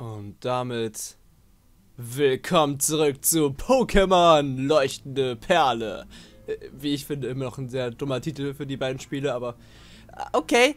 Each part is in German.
Und damit willkommen zurück zu Pokémon Leuchtende Perle. Wie ich finde, immer noch ein sehr dummer Titel für die beiden Spiele, aber okay.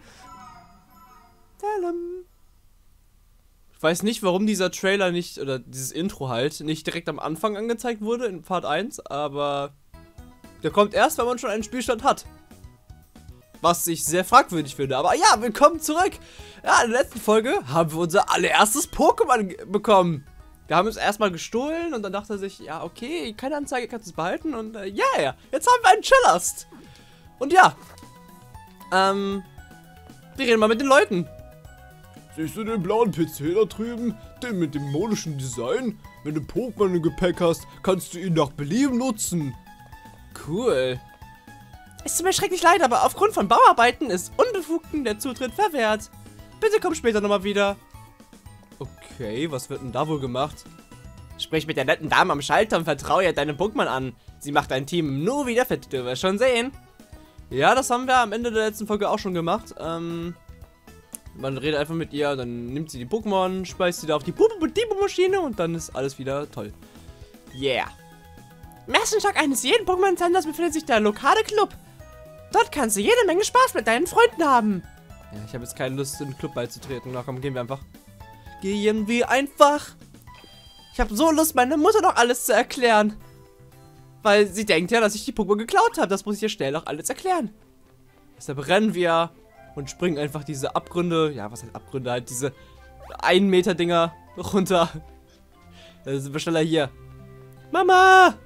Ich weiß nicht, warum dieser Trailer nicht, oder dieses Intro halt, nicht direkt am Anfang angezeigt wurde in Part 1, aber der kommt erst, wenn man schon einen Spielstand hat. Was ich sehr fragwürdig finde, aber ja, willkommen zurück. Ja, in der letzten Folge haben wir unser allererstes Pokémon bekommen. Wir haben es erstmal gestohlen und dann dachte er sich, ja, okay, keine Anzeige, kannst du es behalten und yeah, jetzt haben wir einen Chillast. Und ja, wir reden mal mit den Leuten. Siehst du den blauen PC da drüben? Den mit dem modischen Design? Wenn du Pokémon im Gepäck hast, kannst du ihn nach Belieben nutzen. Cool. Es tut mir schrecklich leid, aber aufgrund von Bauarbeiten ist Unbefugten der Zutritt verwehrt. Bitte komm später nochmal wieder. Okay, was wird denn da wohl gemacht? Sprich mit der netten Dame am Schalter und vertraue ihr deine Pokémon an. Sie macht dein Team nur wieder fit, du wirst schon sehen. Ja, das haben wir am Ende der letzten Folge auch schon gemacht. Man redet einfach mit ihr, dann nimmt sie die Pokémon, speist sie da auf die Maschine und dann ist alles wieder toll. Yeah. Im ersten Stock eines jeden Pokémon-Centers befindet sich der lokale Club. Dort kannst du jede Menge Spaß mit deinen Freunden haben. Ja, ich habe jetzt keine Lust, in den Club beizutreten. Na komm, gehen wir einfach. Gehen wir einfach. Ich habe so Lust, meine Mutter noch alles zu erklären. Weil sie denkt ja, dass ich die Pokémon geklaut habe. Das muss ich ihr schnell noch alles erklären. Deshalb rennen wir und springen einfach diese Abgründe. Ja, was heißt Abgründe? Halt diese 1 Meter Dinger runter. Da sind wir schneller hier. Mama!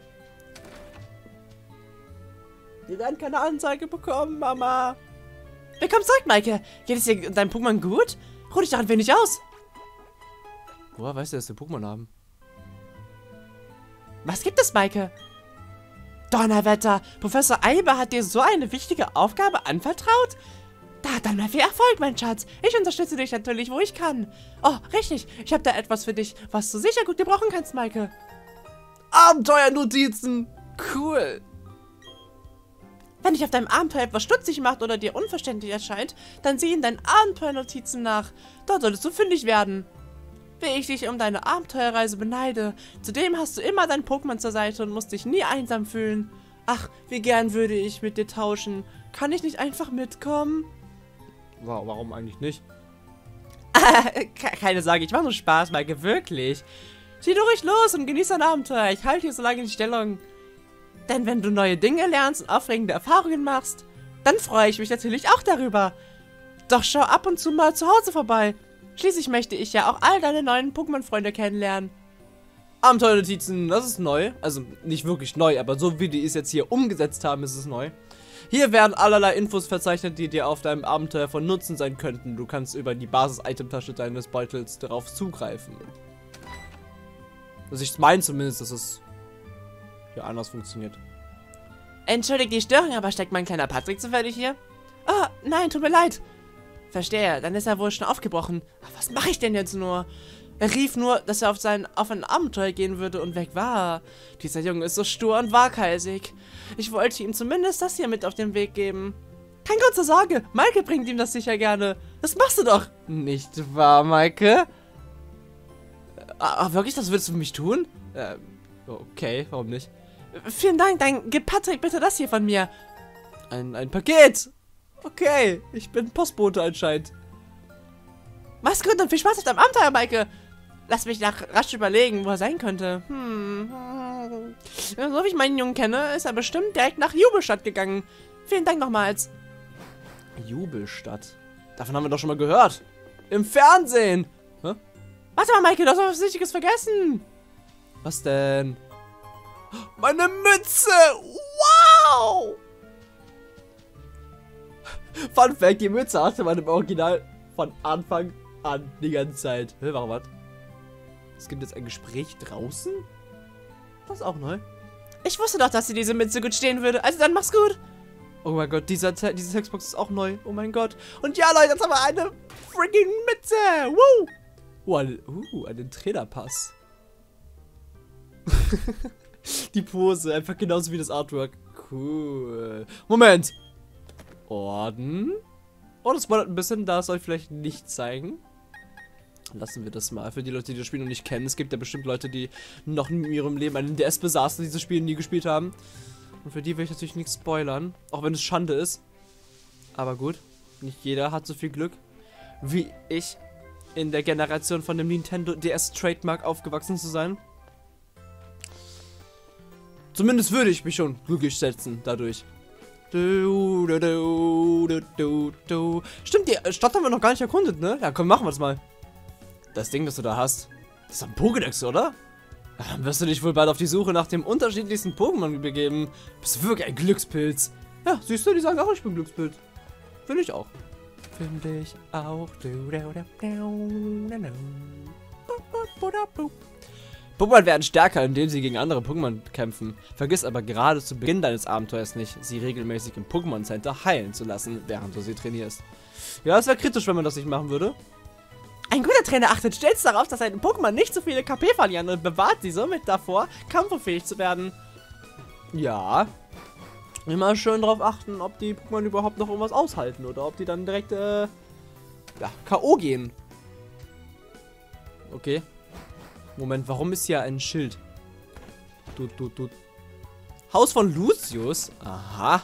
Wir werden keine Anzeige bekommen, Mama. Willkommen zurück, Maike. Geht es dir deinem Pokémon gut? Ruh dich doch ein wenig aus. Woher weißt du, dass wir Pokémon haben? Was gibt es, Maike? Donnerwetter, Professor Eiber hat dir so eine wichtige Aufgabe anvertraut? Da dann mal viel Erfolg, mein Schatz. Ich unterstütze dich natürlich, wo ich kann. Oh, richtig. Ich habe da etwas für dich, was du sicher gut gebrauchen kannst, Maike. Abenteuernotizen. Cool. Wenn dich auf deinem Abenteuer etwas stutzig macht oder dir unverständlich erscheint, dann sieh in deinen Abenteuernotizen nach. Dort solltest du fündig werden. Wie ich dich um deine Abenteuerreise beneide. Zudem hast du immer dein Pokémon zur Seite und musst dich nie einsam fühlen. Ach, wie gern würde ich mit dir tauschen. Kann ich nicht einfach mitkommen? Wow, warum eigentlich nicht? Keine Sorge, ich mache nur Spaß, Maike, wirklich. Zieh du ruhig los und genieß dein Abenteuer. Ich halte hier so lange die Stellung. Denn wenn du neue Dinge lernst und aufregende Erfahrungen machst, dann freue ich mich natürlich auch darüber. Doch schau ab und zu mal zu Hause vorbei. Schließlich möchte ich ja auch all deine neuen Pokémon-Freunde kennenlernen. Abenteuernotizen, das ist neu. Also nicht wirklich neu, aber so wie die es jetzt hier umgesetzt haben, ist es neu. Hier werden allerlei Infos verzeichnet, die dir auf deinem Abenteuer von Nutzen sein könnten. Du kannst über die Basis-Item-Tasche deines Beutels darauf zugreifen. Also ich meine zumindest, dass es hier anders funktioniert. Entschuldigt die Störung, aber steckt mein kleiner Patrick zufällig hier? Oh, nein, tut mir leid. Verstehe, dann ist er wohl schon aufgebrochen. Ach, was mache ich denn jetzt nur? Er rief nur, dass er auf ein Abenteuer gehen würde und weg war. Dieser Junge ist so stur und waghalsig. Ich wollte ihm zumindest das hier mit auf den Weg geben. Kein Grund zur Sorge, Maike bringt ihm das sicher gerne. Das machst du doch. Nicht wahr, Maike? Wirklich, das willst du für mich tun? Okay, warum nicht? Vielen Dank, dann gib Patrick bitte das hier von mir. Ein Paket. Okay, ich bin Postbote anscheinend. Mach's gut und viel Spaß auf deinem Abenteuer, Maike. Lass mich rasch überlegen, wo er sein könnte. So wie ich meinen Jungen kenne, ist er bestimmt direkt nach Jubelstadt gegangen. Vielen Dank nochmals. Jubelstadt? Davon haben wir doch schon mal gehört. Im Fernsehen. Hä? Warte mal, Maike, du hast was Wichtiges vergessen. Was denn? Meine Mütze! Wow! Fun Fact, die Mütze hatte man im Original von Anfang an die ganze Zeit. Warum was? Es gibt jetzt ein Gespräch draußen? Das ist auch neu. Ich wusste doch, dass dir diese Mütze gut stehen würde. Also dann mach's gut. Oh mein Gott, diese Textbox ist auch neu. Oh mein Gott. Und ja, Leute, jetzt haben wir eine freaking Mütze. Woo! Einen Trainerpass. Die Pose, einfach genauso wie das Artwork. Cool. Moment. Orden. Oh, das wundert ein bisschen, da soll ich vielleicht nicht zeigen. Lassen wir das mal. Für die Leute, die das Spiel noch nicht kennen. Es gibt ja bestimmt Leute, die noch in ihrem Leben einen DS besaßen, dieses Spiel nie gespielt haben. Und für die will ich natürlich nichts spoilern. Auch wenn es Schande ist. Aber gut. Nicht jeder hat so viel Glück wie ich, in der Generation von dem Nintendo DS Trademark aufgewachsen zu sein. Zumindest würde ich mich schon glücklich schätzen dadurch. Stimmt, die Stadt haben wir noch gar nicht erkundet, ne? Ja, komm, machen wir es mal. Das Ding, das du da hast, das ist ein Pokédex, oder? Dann wirst du dich wohl bald auf die Suche nach dem unterschiedlichsten Pokémon begeben. Bist du wirklich ein Glückspilz? Ja, siehst du, die sagen auch, ich bin Glückspilz. Finde ich auch. Finde ich auch. Pokémon werden stärker, indem sie gegen andere Pokémon kämpfen. Vergiss aber gerade zu Beginn deines Abenteuers nicht, sie regelmäßig im Pokémon Center heilen zu lassen, während du sie trainierst. Ja, es wäre kritisch, wenn man das nicht machen würde. Ein guter Trainer achtet stets darauf, dass seine Pokémon nicht so viele KP verlieren und bewahrt sie somit davor, kampffähig zu werden. Ja. Immer schön darauf achten, ob die Pokémon überhaupt noch irgendwas aushalten oder ob die dann direkt, ja, K.O. gehen. Okay. Moment, warum ist hier ein Schild? Haus von Lucius. Aha.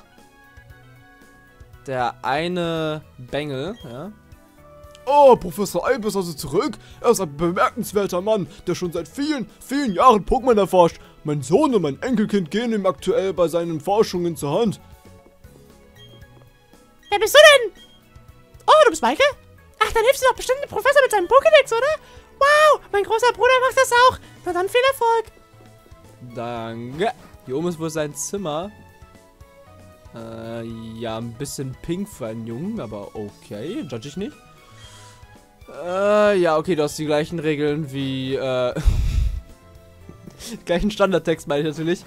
Der eine Bengel, ja. Oh, Professor Alp ist also zurück. Er ist ein bemerkenswerter Mann, der schon seit vielen, vielen Jahren Pokémon erforscht. Mein Sohn und mein Enkelkind gehen ihm aktuell bei seinen Forschungen zur Hand. Wer bist du denn? Oh, du bist Maike? Ach, dann hilfst du doch bestimmt dem Professor mit seinem Pokédex, oder? Wow, mein großer Bruder macht das auch. Na dann viel Erfolg. Danke. Hier oben ist wohl sein Zimmer. Ja, ein bisschen pink für einen Jungen, aber okay, judge ich nicht. Ja, okay, du hast die gleichen Regeln wie, gleichen Standardtext meine ich natürlich.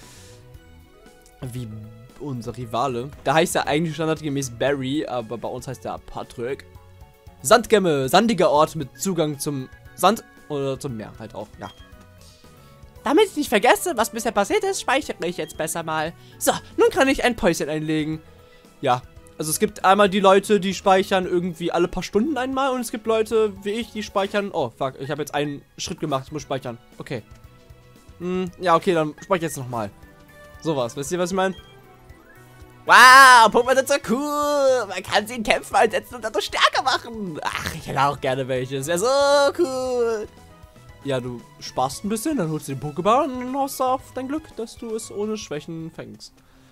Wie unser Rivale. Da heißt er eigentlich standardgemäß Barry, aber bei uns heißt er Patrick. Sandgemme, sandiger Ort mit Zugang zum Sand oder zum Meer halt auch, ja. Damit ich nicht vergesse, was bisher passiert ist, speichere ich jetzt besser mal. So, nun kann ich ein Päuschen einlegen. Ja, also es gibt einmal die Leute, die speichern irgendwie alle paar Stunden einmal und es gibt Leute wie ich, die speichern... Oh, fuck, ich habe jetzt einen Schritt gemacht, ich muss speichern. Okay. Ja, okay, dann speichere ich jetzt nochmal. Sowas, wisst ihr, was ich meine? Wow, Pokémon sind so cool. Man kann sie in Kämpfen einsetzen und dadurch stärker machen. Ach, ich hätte auch gerne welche. Das wäre so cool. Ja, du sparst ein bisschen, dann holst du den Pokéball und dann hoffst du auf dein Glück, dass du es ohne Schwächen fängst.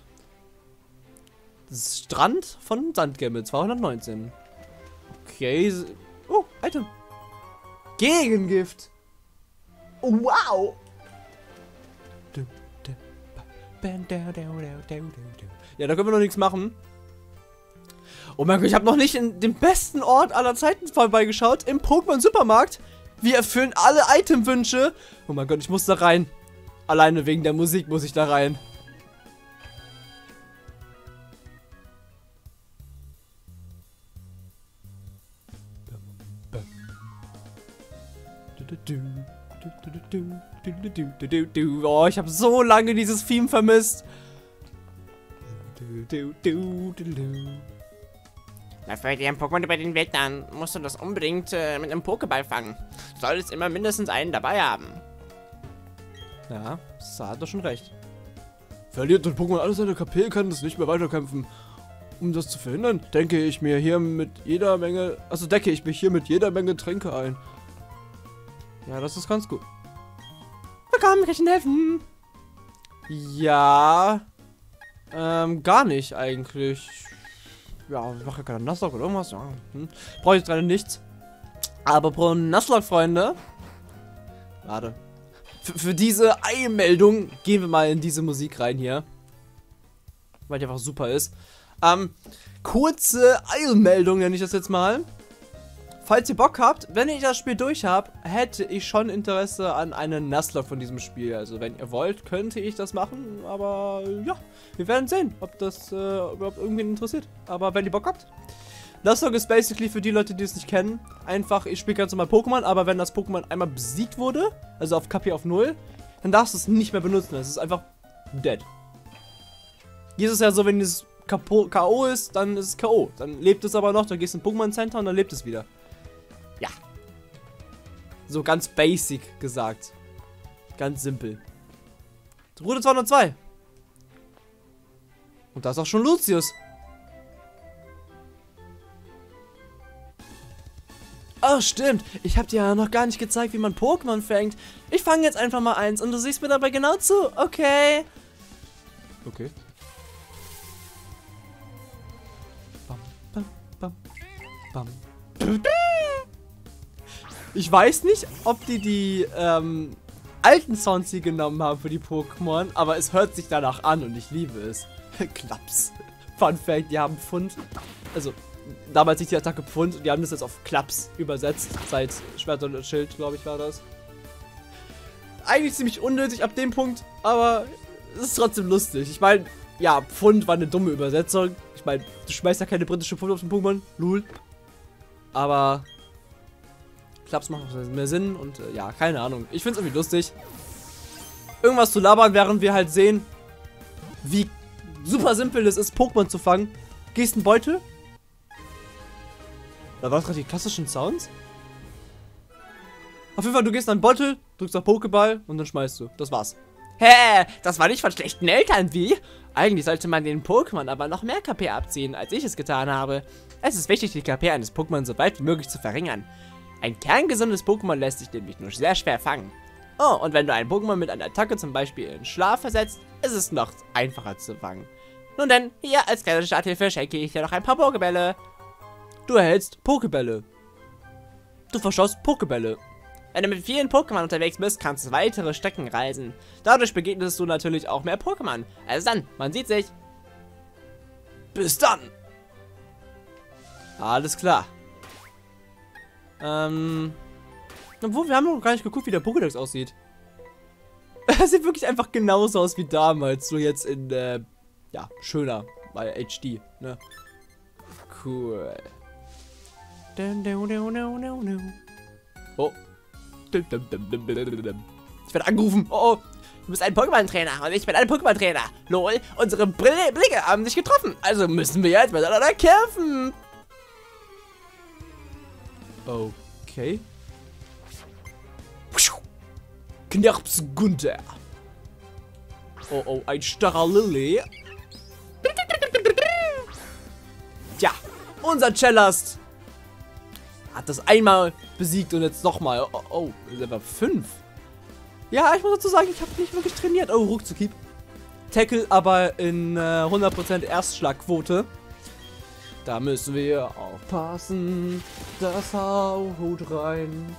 Strand von Sandgemme, 219. Okay. Oh, Item. Gegengift. Oh, wow. Ja, da können wir noch nichts machen. Oh mein Gott, ich habe noch nicht in dem besten Ort aller Zeiten vorbeigeschaut. Im Pokémon Supermarkt. Wir erfüllen alle Itemwünsche. Oh mein Gott, ich muss da rein. Alleine wegen der Musik muss ich da rein. Oh, ich habe so lange dieses Theme vermisst. Da fällt dir ein Pokémon über den Weg, dann musst du das unbedingt mit einem Pokéball fangen. Du solltest immer mindestens einen dabei haben. Ja, das hat doch schon recht. Verliert das Pokémon alles seine KP, kann es nicht mehr weiterkämpfen. Um das zu verhindern, decke ich mich hier mit jeder Menge Tränke ein. Ja, das ist ganz gut. Willkommen, kann ich Ihnen helfen? Ja, gar nicht eigentlich. Ja, ich mache ja keine Nuzlocke oder irgendwas. Ja, brauche ich jetzt gerade nichts. Aber pro Nuzlocke, Freunde. Warte. Für diese Eilmeldung gehen wir mal in diese Musik rein hier. Weil die einfach super ist. Kurze Eilmeldung nenne ich das jetzt mal. Falls ihr Bock habt, wenn ich das Spiel durch habe, hätte ich schon Interesse an einem Nuzlocke von diesem Spiel. Also wenn ihr wollt, könnte ich das machen. Aber ja, wir werden sehen, ob das überhaupt irgendwen interessiert. Aber wenn ihr Bock habt. Nuzlocke ist basically für die Leute, die es nicht kennen. Einfach, ich spiele ganz normal Pokémon, aber wenn das Pokémon einmal besiegt wurde, also auf KP auf 0, dann darfst du es nicht mehr benutzen. Es ist einfach dead. Hier ist es ja so, wenn es K.O. ist, dann ist es K.O. Dann lebt es aber noch, dann gehst du in Pokémon Center und dann lebt es wieder. Ja. So ganz basic gesagt. Ganz simpel. Route 202. Und da ist auch schon Lucius. Oh, stimmt. Ich habe dir ja noch gar nicht gezeigt, wie man Pokémon fängt. Ich fange jetzt einfach mal eins und du siehst mir dabei genau zu. Okay. Okay. Bam, bam, bam, bam. Ich weiß nicht, ob die alten Sounds hier genommen haben für die Pokémon, aber es hört sich danach an und ich liebe es. Klaps. Fun Fact, die haben Pfund. Also, damals nicht die Attacke Pfund, die haben das jetzt auf Klaps übersetzt. Seit Schwert und Schild, glaube ich, war das. Eigentlich ziemlich unnötig ab dem Punkt, aber es ist trotzdem lustig. Ich meine, ja, Pfund war eine dumme Übersetzung. Ich meine, du schmeißt ja keine britische Pfund auf den Pokémon. Lul. Aber Klaps macht mehr Sinn und ja, keine Ahnung. Ich finde es irgendwie lustig. Irgendwas zu labern, während wir halt sehen, wie super simpel es ist, Pokémon zu fangen. Gehst einen Beutel. Da waren gerade die klassischen Sounds. Auf jeden Fall, du gehst an den Beutel, drückst auf Pokéball und dann schmeißt du. Das war's. Hä? Das war nicht von schlechten Eltern, wie? Eigentlich sollte man den Pokémon aber noch mehr KP abziehen, als ich es getan habe. Es ist wichtig, die KP eines Pokémon so weit wie möglich zu verringern. Ein kerngesundes Pokémon lässt sich nämlich nur sehr schwer fangen. Oh, und wenn du ein Pokémon mit einer Attacke zum Beispiel in Schlaf versetzt, ist es noch einfacher zu fangen. Nun denn, hier als kleine Starthilfe schenke ich dir noch ein paar Pokébälle. Du erhältst Pokébälle. Du verschoss Pokébälle. Wenn du mit vielen Pokémon unterwegs bist, kannst du weitere Strecken reisen. Dadurch begegnest du natürlich auch mehr Pokémon. Also dann, man sieht sich. Bis dann. Alles klar. Obwohl, wir haben noch gar nicht geguckt, wie der Pokédex aussieht. Er sieht wirklich einfach genauso aus wie damals. So jetzt in, ja, schöner. Weil HD, ne? Cool. Oh. Ich werde angerufen. Oh, oh. Du bist ein Pokémon-Trainer und ich bin ein Pokémon-Trainer. Lol, unsere Blicke haben sich getroffen. Also müssen wir jetzt miteinander kämpfen. Okay. Knirps Gunther. Oh, oh, ein starrer Lilly. Tja, unser Cellast hat das einmal besiegt und jetzt nochmal. Oh, oh, Level 5. Ja, ich muss dazu sagen, ich habe nicht wirklich trainiert. Oh, Ruckzuckieb. Tackle aber in 100% Erstschlagquote. Da müssen wir aufpassen. Das haut rein.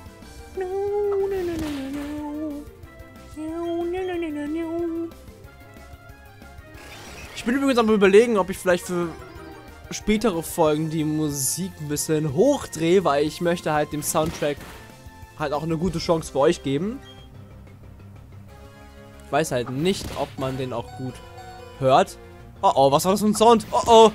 Ich bin übrigens am Überlegen, ob ich vielleicht für spätere Folgen die Musik ein bisschen hochdrehe, weil ich möchte halt dem Soundtrack halt auch eine gute Chance für euch geben. Ich weiß halt nicht, ob man den auch gut hört. Oh oh, was war das für ein Sound? Oh oh.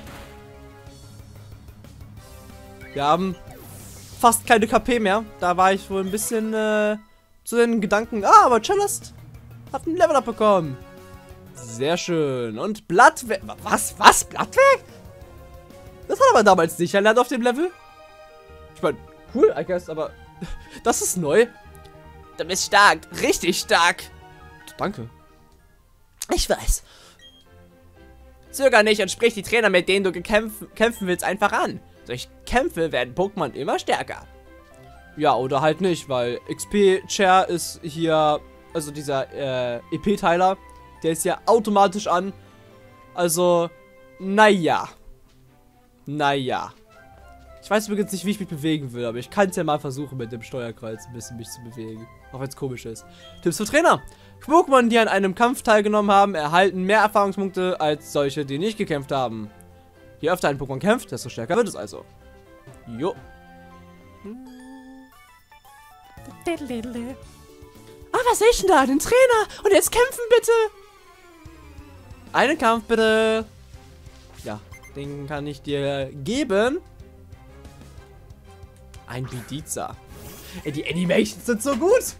Wir haben fast keine KP mehr. Da war ich wohl ein bisschen zu den Gedanken. Ah, aber Cellast hat ein Level-Up bekommen. Sehr schön. Und Blattwerk. Was? Was? Blattwerk? Das war aber damals nicht erlernt auf dem Level. Ich meine, cool, I guess, aber das ist neu. Du bist stark. Richtig stark. Danke. Ich weiß. Zöger nicht und sprich die Trainer, mit denen du kämpfen willst, einfach an. Durch Kämpfe werden Pokémon immer stärker. Ja, oder halt nicht, weil XP-Chair ist hier, also dieser EP-Teiler, der ist ja automatisch an. Also, naja. Naja. Ich weiß übrigens nicht, wie ich mich bewegen will, aber ich kann es ja mal versuchen, mit dem Steuerkreuz ein bisschen mich zu bewegen. Auch wenn es komisch ist. Tipps für Trainer. Pokémon, die an einem Kampf teilgenommen haben, erhalten mehr Erfahrungspunkte als solche, die nicht gekämpft haben. Je öfter ein Pokémon kämpft, desto stärker wird es also. Jo. Ah, was sehe ich denn da? Den Trainer! Und jetzt kämpfen bitte! Einen Kampf bitte. Ja, den kann ich dir geben. Ein Bidiza. Ey, die Animations sind so gut.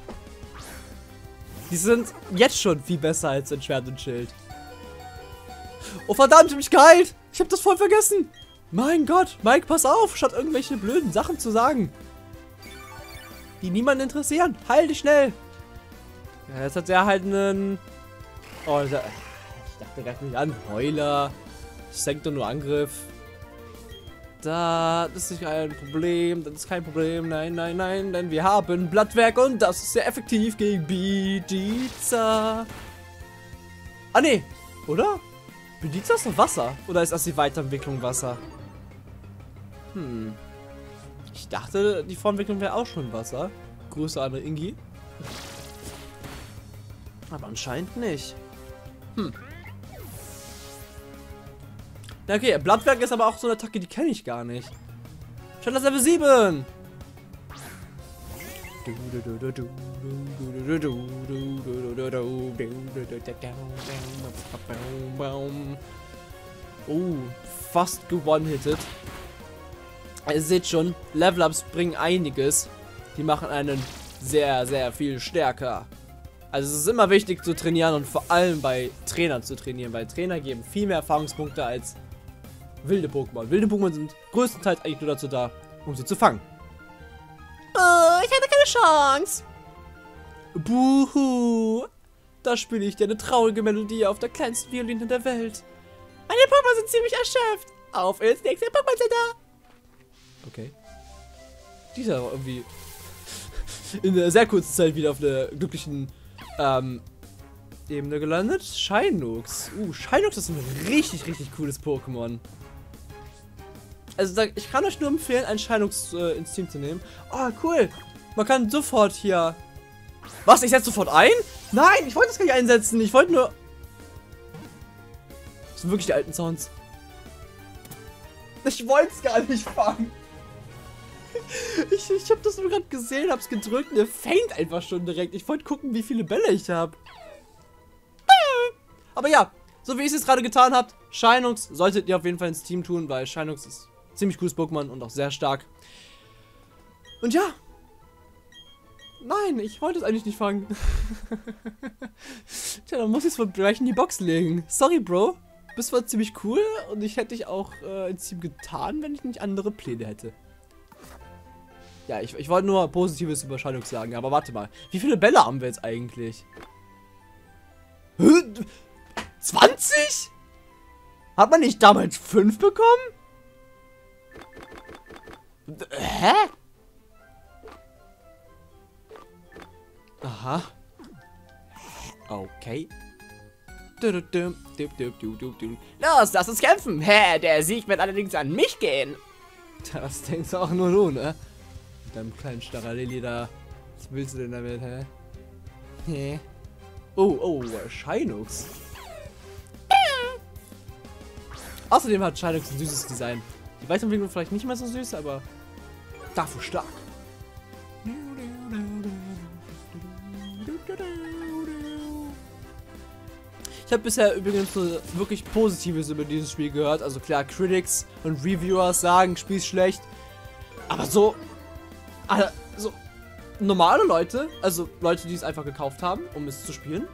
Die sind jetzt schon viel besser als in Schwert und Schild. Oh verdammt, ich hab mich geheilt. Ich hab das voll vergessen. Mein Gott, Mike, pass auf, statt irgendwelche blöden Sachen zu sagen. die niemanden interessieren. Heil dich schnell. Ja, jetzt hat er halt einen... Oh, ich dachte, greif mich an. Heuler. Senkt doch nur Angriff. Das ist kein Problem. Das ist kein Problem. Nein, nein, nein. Denn wir haben Blattwerk und das ist sehr effektiv gegen Bidiza. Ah, nee. Oder? Bidiza ist doch Wasser. Oder ist das die Weiterentwicklung Wasser? Ich dachte, die Vorentwicklung wäre auch schon Wasser. Grüße an Ingi. Aber anscheinend nicht. Ja, okay, Blattwerk ist aber auch so eine Attacke, die kenne ich gar nicht. Schon das Level 7! Oh, fast gewone-hitted. Ihr seht schon, Level-Ups bringen einiges. Die machen einen sehr, sehr viel stärker. Also es ist immer wichtig zu trainieren und vor allem bei Trainern zu trainieren, weil Trainer geben viel mehr Erfahrungspunkte als wilde Pokémon. Wilde Pokémon sind größtenteils eigentlich nur dazu da, um sie zu fangen. Oh, ich hatte keine Chance. Buhu! Da spiele ich dir eine traurige Melodie auf der kleinsten Violine der Welt. Meine Pokémon sind ziemlich erschöpft. Auf ins nächste Pokémon Center. Okay. Dieser war irgendwie in einer sehr kurzen Zeit wieder auf einer glücklichen Ebene gelandet. Shinox. Shinox ist ein richtig, richtig cooles Pokémon. Also ich kann euch nur empfehlen, einen Shinox ins Team zu nehmen. Oh, cool. Man kann sofort hier... Was? Ich setze sofort ein? Nein, ich wollte das gar nicht einsetzen. Ich wollte nur... Das sind wirklich die alten Sounds. Ich wollte es gar nicht fangen. Ich habe das nur gerade gesehen, hab's gedrückt und er fängt einfach schon direkt. Ich wollte gucken, wie viele Bälle ich habe. Aber ja, so wie ich es gerade getan habt, Shinox solltet ihr auf jeden Fall ins Team tun, weil Shinox ist ein ziemlich cooles Pokémon und auch sehr stark. Und ja. Nein, ich wollte es eigentlich nicht fangen. Tja, dann muss ich es wohl gleich in die Box legen. Sorry, Bro. Bist zwar ziemlich cool und ich hätte dich auch ins Team getan, wenn ich nicht andere Pläne hätte. Ja, ich wollte nur Positives über Shinox sagen, aber warte mal. Wie viele Bälle haben wir jetzt eigentlich? 20? Hat man nicht damals 5 bekommen? Hä? Aha. Okay. Los, lass uns kämpfen. Hä, der Sieg wird allerdings an mich gehen. Das denkst auch nur du, ne? Mit deinem kleinen Staralili da. Was willst du denn damit, hä? Hä? Oh, Shinox. Außerdem hat Shinox ein süßes Design. Die Weiterentwicklung vielleicht nicht mehr so süß, aber dafür stark. Ich habe bisher übrigens nur wirklich Positives über dieses Spiel gehört. Also klar, Critics und Reviewers sagen, Spiel ist schlecht. Aber so normale Leute, also Leute, die es einfach gekauft haben, um es zu spielen.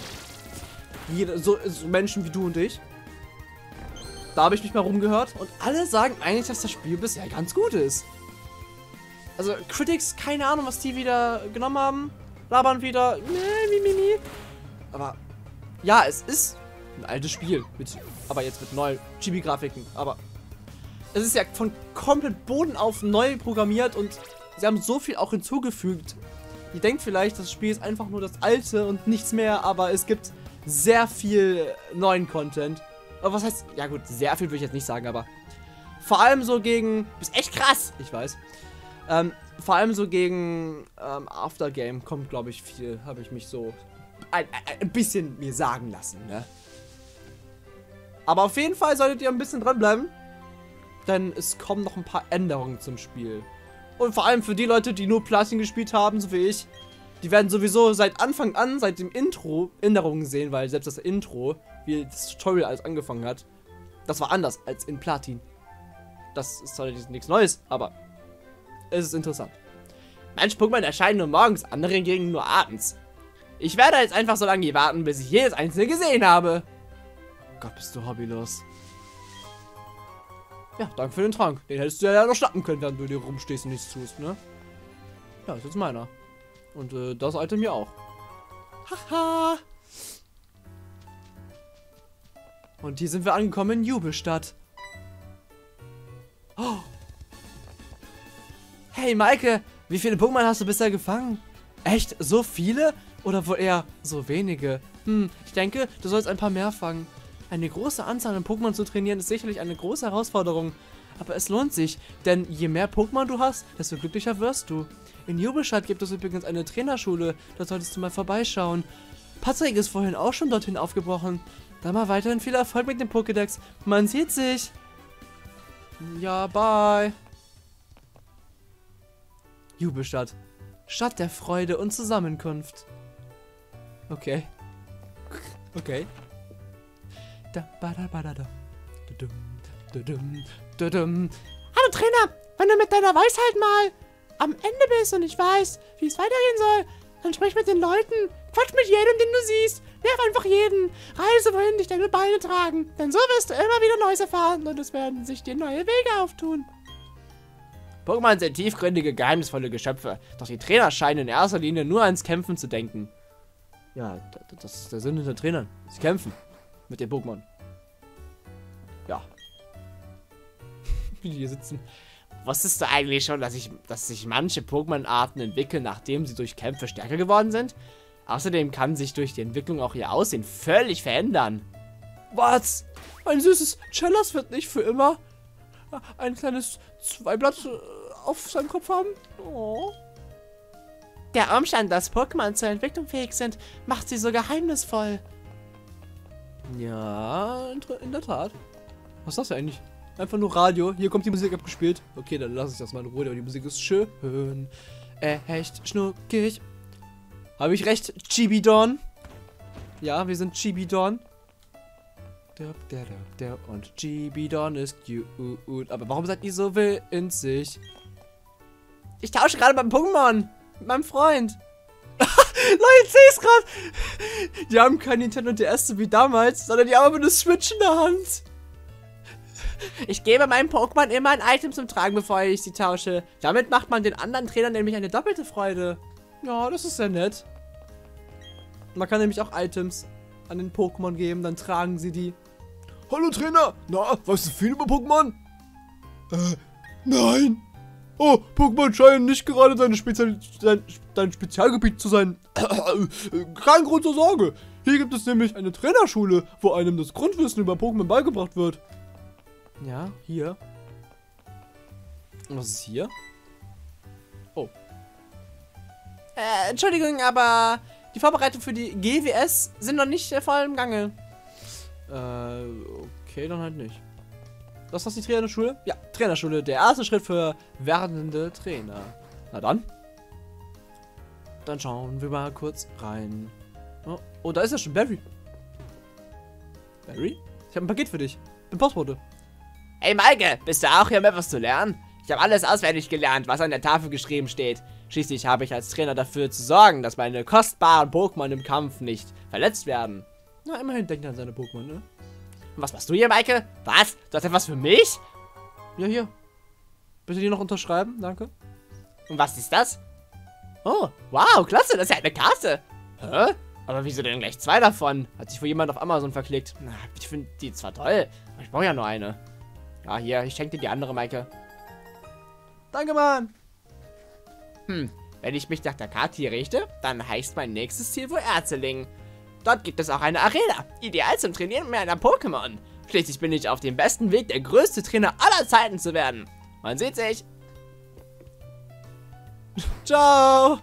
So Menschen wie du und ich. Da habe ich mich mal rumgehört und alle sagen eigentlich, dass das Spiel bisher ganz gut ist. Also Critics, keine Ahnung, was die wieder genommen haben. Labern wieder. Aber ja, es ist ein altes Spiel. Aber jetzt mit neuen Chibi-Grafiken. Aber es ist ja von komplett Boden auf neu programmiert und sie haben so viel auch hinzugefügt. Ihr denkt vielleicht, das Spiel ist einfach nur das alte und nichts mehr, aber es gibt sehr viel neuen Content. Aber was heißt, ja gut, sehr viel würde ich jetzt nicht sagen, aber vor allem so gegen, ist echt krass, ich weiß. Vor allem so gegen Aftergame kommt, glaube ich, viel, habe ich mich so ein bisschen mir sagen lassen, ne? Aber auf jeden Fall solltet ihr ein bisschen dranbleiben, denn es kommen noch ein paar Änderungen zum Spiel. Und vor allem für die Leute, die nur Platin gespielt haben, so wie ich, die werden sowieso seit Anfang an, seit dem Intro, Änderungen sehen, weil selbst das Intro, wie das Tutorial alles angefangen hat, das war anders als in Platin. Das ist zwar nichts Neues, aber es ist interessant. Manche Pokémon erscheinen nur morgens, andere hingegen nur abends. Ich werde jetzt einfach so lange hier warten, bis ich jedes einzelne gesehen habe. Gott, bist du hobbylos. Ja, danke für den Trank. Den hättest du ja noch schnappen können, während du dir rumstehst und nichts tust, ne? Ja, ist jetzt meiner. Und das Item hier auch. Haha. Und hier sind wir angekommen in Jubelstadt. Oh. Hey Maike, wie viele Pokémon hast du bisher gefangen? Echt? So viele? Oder wohl eher so wenige? Ich denke, du sollst ein paar mehr fangen. Eine große Anzahl an Pokémon zu trainieren ist sicherlich eine große Herausforderung. Aber es lohnt sich, denn je mehr Pokémon du hast, desto glücklicher wirst du. In Jubelstadt gibt es übrigens eine Trainerschule, da solltest du mal vorbeischauen. Patrick ist vorhin auch schon dorthin aufgebrochen. Dann mal weiterhin viel Erfolg mit dem Pokédex. Man sieht sich. Ja, bye. Jubelstadt. Stadt der Freude und Zusammenkunft. Okay. Okay. Hallo Trainer, wenn du mit deiner Weisheit mal am Ende bist und ich weiß, wie es weitergehen soll, dann sprich mit den Leuten, quatsch mit jedem, den du siehst, nerv einfach jeden, reise wohin dich deine Beine tragen, denn so wirst du immer wieder Neues erfahren und es werden sich dir neue Wege auftun. Pokémon sind tiefgründige, geheimnisvolle Geschöpfe, doch die Trainer scheinen in erster Linie nur ans Kämpfen zu denken. Ja, das ist der Sinn hinter Trainern. Sie kämpfen mit den Pokémon. Ja. Wie die hier sitzen. Wusstest du eigentlich schon, dass sich manche Pokémon-Arten entwickeln, nachdem sie durch Kämpfe stärker geworden sind? Außerdem kann sich durch die Entwicklung auch ihr Aussehen völlig verändern. Was? Ein süßes Chellas wird nicht für immer ein kleines Zweiblatt auf seinem Kopf haben? Oh. Der Umstand, dass Pokémon zur Entwicklung fähig sind, macht sie so geheimnisvoll. Ja, in der Tat. Was ist das eigentlich? Einfach nur Radio. Hier kommt die Musik abgespielt. Okay, dann lasse ich das mal in Ruhe, aber die Musik ist schön. Echt schnuckig. Habe ich recht, Chibidon? Ja, wir sind Chibidon. Und Chibidon ist cute. Aber warum seid ihr so winzig? Ich tausche gerade beim Pokémon. Mit meinem Freund. Leute, ich seh's gerade. Die haben kein Nintendo DS so wie damals, sondern die haben eine Switch in der Hand. Ich gebe meinem Pokémon immer ein Item zum Tragen, bevor ich sie tausche. Damit macht man den anderen Trainern nämlich eine doppelte Freude. Ja, das ist sehr nett. Man kann nämlich auch Items an den Pokémon geben, dann tragen sie die. Hallo Trainer, na, weißt du viel über Pokémon? Nein. Oh, Pokémon scheinen nicht gerade dein Spezialgebiet zu sein. Kein Grund zur Sorge. Hier gibt es nämlich eine Trainerschule, wo einem das Grundwissen über Pokémon beigebracht wird. Ja, hier. Und was ist hier? Oh. Entschuldigung, aber die Vorbereitungen für die GWS sind noch nicht voll im Gange. Okay, dann halt nicht. Was ist das, die Trainerschule? Ja, Trainerschule. Der erste Schritt für werdende Trainer. Na dann. Dann schauen wir mal kurz rein. Oh, da ist ja schon Barry. Barry? Ich habe ein Paket für dich. Bin Postbote. Hey Maike, bist du auch hier, um etwas zu lernen? Ich habe alles auswendig gelernt, was an der Tafel geschrieben steht. Schließlich habe ich als Trainer dafür zu sorgen, dass meine kostbaren Pokémon im Kampf nicht verletzt werden. Na, immerhin denkt er an seine Pokémon, ne? Und was machst du hier, Maike? Was? Du hast etwas für mich? Ja, hier. Bitte die noch unterschreiben, danke. Und was ist das? Oh, wow, klasse, das ist ja eine Karte. Hä? Aber wieso denn gleich zwei davon? Hat sich wohl jemand auf Amazon verklickt. Na, ich finde die zwar toll, aber ich brauche ja nur eine. Ja, hier, ich schenke dir die andere, Maike. Danke, Mann. Wenn ich mich nach der Karte hier richte, dann heißt mein nächstes Ziel wohl Erzeling. Dort gibt es auch eine Arena, ideal zum Trainieren mit einer Pokémon. Schließlich bin ich auf dem besten Weg, der größte Trainer aller Zeiten zu werden. Man sieht sich. Ciao.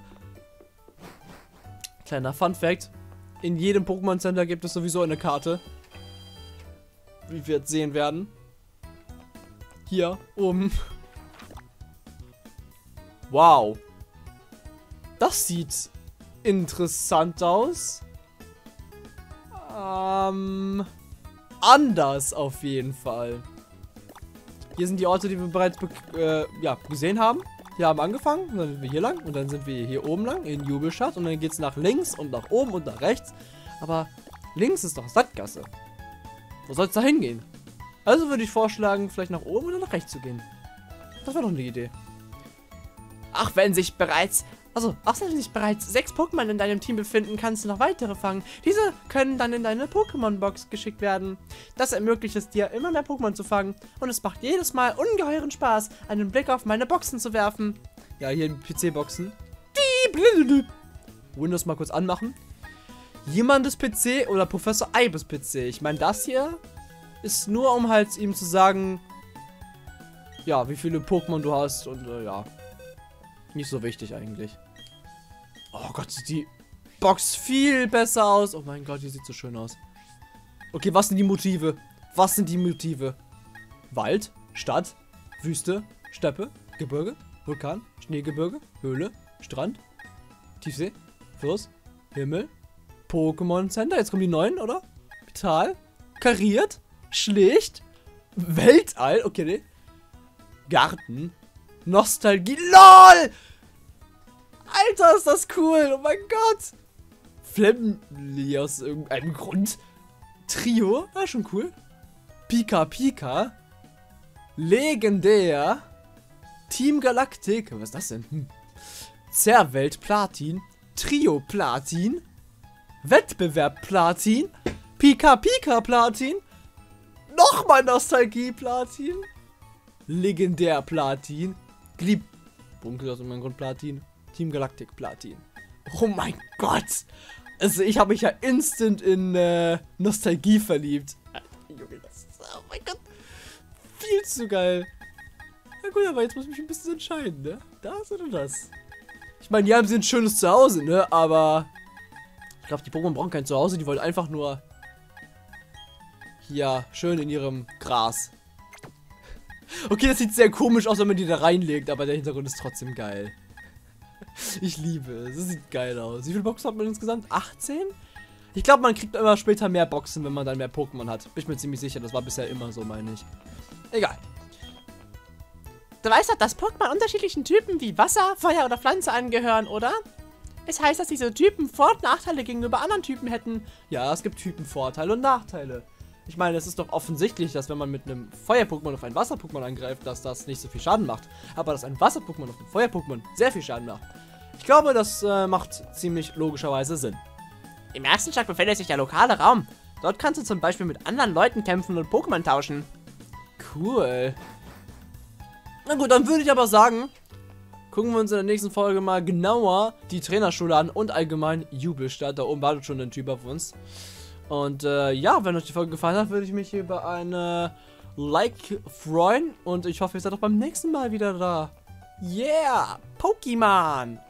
Kleiner Fun-Fact. In jedem Pokémon Center gibt es sowieso eine Karte. Wie wir jetzt sehen werden. Hier oben. Wow. Das sieht interessant aus. Anders auf jeden Fall. Hier sind die Orte, die wir bereits gesehen haben. Hier haben wir angefangen, dann sind wir hier lang und dann sind wir hier oben lang in Jubelstadt und dann geht es nach links und nach oben und nach rechts. Aber links ist doch Sackgasse. Wo soll es da hingehen? Also würde ich vorschlagen, vielleicht nach oben oder nach rechts zu gehen. Das wäre doch eine Idee. Auch wenn sich bereits 6 Pokémon in deinem Team befinden, kannst du noch weitere fangen. Diese können dann in deine Pokémon-Box geschickt werden. Das ermöglicht es dir, immer mehr Pokémon zu fangen. Und es macht jedes Mal ungeheuren Spaß, einen Blick auf meine Boxen zu werfen. Ja, hier in PC-Boxen. Windows mal kurz anmachen. Jemandes PC oder Professor Eibes PC. Ich meine, das hier ist nur, um halt ihm zu sagen, ja, wie viele Pokémon du hast und ja. Nicht so wichtig eigentlich. Oh Gott, sieht die Box viel besser aus. Oh mein Gott, die sieht so schön aus. Okay, was sind die Motive? Was sind die Motive? Wald, Stadt, Wüste, Steppe, Gebirge, Vulkan, Schneegebirge, Höhle, Strand, Tiefsee, Fluss, Himmel, Pokémon Center. Jetzt kommen die neuen, oder? Vital, kariert, schlicht, Weltall, okay, nee. Garten, Nostalgie, LOL! Alter, ist das cool, oh mein Gott. Flamly aus irgendeinem Grund. Trio, war schon cool. Pika Pika. Legendär. Team Galactic, was ist das denn? Zerwelt Platin. Trio Platin. Wettbewerb Platin. Pika Pika Platin. Nochmal Nostalgie Platin. Legendär Platin. Glieb. Bunkel aus irgendeinem Grund Platin. Team Galactic Platin. Oh mein Gott. Also ich habe mich ja instant in Nostalgie verliebt. Junge, das ist, oh mein Gott. Viel zu geil. Na gut, aber jetzt muss ich mich ein bisschen entscheiden, ne? Das oder das? Ich meine, die haben sie ein schönes Zuhause, ne? Aber ich glaube, die Pokémon brauchen kein Zuhause. Die wollen einfach nur hier schön in ihrem Gras. Okay, das sieht sehr komisch aus, wenn man die da reinlegt, aber der Hintergrund ist trotzdem geil. Ich liebe es. Das sieht geil aus. Wie viele Boxen hat man insgesamt? 18? Ich glaube, man kriegt immer später mehr Boxen, wenn man dann mehr Pokémon hat. Bin ich mir ziemlich sicher. Das war bisher immer so, meine ich. Egal. Du weißt doch, dass Pokémon unterschiedlichen Typen wie Wasser, Feuer oder Pflanze angehören, oder? Es heißt, dass diese Typen Vor- und Nachteile gegenüber anderen Typen hätten. Ja, es gibt Typenvorteile und Nachteile. Ich meine, es ist doch offensichtlich, dass wenn man mit einem Feuer-Pokémon auf ein Wasser-Pokémon angreift, dass das nicht so viel Schaden macht. Aber dass ein Wasser-Pokémon auf ein Feuer-Pokémon sehr viel Schaden macht. Ich glaube, das macht ziemlich logischerweise Sinn. Im ersten Stock befindet sich der lokale Raum. Dort kannst du zum Beispiel mit anderen Leuten kämpfen und Pokémon tauschen. Cool. Na gut, dann würde ich aber sagen, gucken wir uns in der nächsten Folge mal genauer die Trainerschule an und allgemein Jubelstadt. Da oben wartet schon ein Typ auf uns. Und ja, wenn euch die Folge gefallen hat, würde ich mich über eine Like freuen. Und ich hoffe, ihr seid auch beim nächsten Mal wieder da. Yeah, Pokémon!